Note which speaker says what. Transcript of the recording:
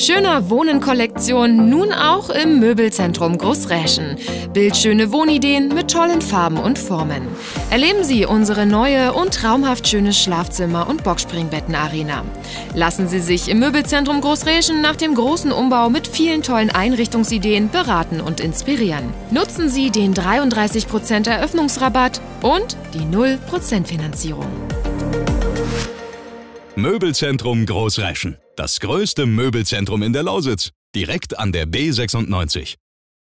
Speaker 1: Schöner Wohnen-Kollektion nun auch im Möbelzentrum Großräschen. Bildschöne Wohnideen mit tollen Farben und Formen. Erleben Sie unsere neue und traumhaft schöne Schlafzimmer- und Boxspringbetten-Arena. Lassen Sie sich im Möbelzentrum Großräschen nach dem großen Umbau mit vielen tollen Einrichtungsideen beraten und inspirieren. Nutzen Sie den 33% Eröffnungsrabatt und die 0% Finanzierung.
Speaker 2: Möbelzentrum Großräschen. Das größte Möbelzentrum in der Lausitz. Direkt an der B96.